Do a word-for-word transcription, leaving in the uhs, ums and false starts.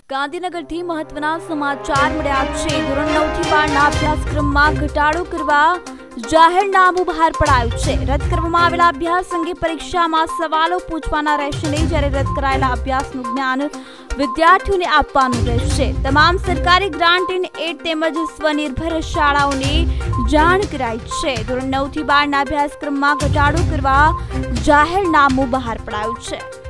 ગાંધીનગરથી મહત્વના સમાચાર મળ્યા છે। ધોરણ નવ થી બાર ના અભ્યાસક્રમમાં ઘટાડો કરવા જાહેરનામું બહાર પડાયું છે। રદ કરવામાં આવેલા અભ્યાસ અંગે પરીક્ષામાં સવાલો પૂછવાના રહેશે નહીં, જ્યારે રદ કરાયેલા અભ્યાસનું જ્ઞાન વિદ્યાર્થીઓને આપવાનું રહેશે। તમામ સરકારી ગ્રાન્ટ ઇન એડ તેમજ સ્વનિર્ભર શાળાઓને જાણ કરાઈ છે। ધોરણ નવ થી બાર ના અભ્યાસક્રમમાં ઘટાડો કરવા જાહેરનામું બહાર પડાયું છે।